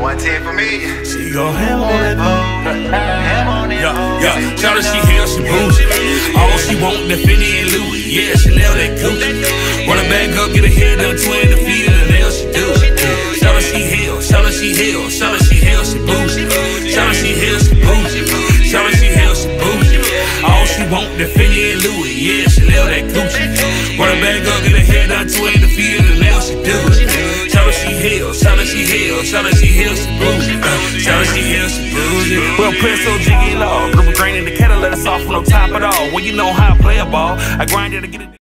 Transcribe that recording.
110 for me. She go ham on that pole. Ham on it. Yeah. Shawty, she hell, she bougie. All she want, the Fendi and Louis. Yeah, Chanel, that Gucci. Run her back up, get her hair done, twin the feet and the nails, she do it. Shawty, she hell, Shawty, she hell, Shawty, she hell, she bougie. Shawty, she hell, she bougie. Shawty, she hell, she bougie. All she want, the Fendi and Louis. Yeah, Chanel, that Gucci. Run her back up, get her hair done, twin the feet and the nails, she do it. Shawty, she hell, Shawty, she hell, Shawty, she hell, she bougie. Shawty, she hell, she bougie. Well, press so jiggy low, blue grain in the kettle, let us off from no top at all. Well, you know how I play a ball. I grind it to get it.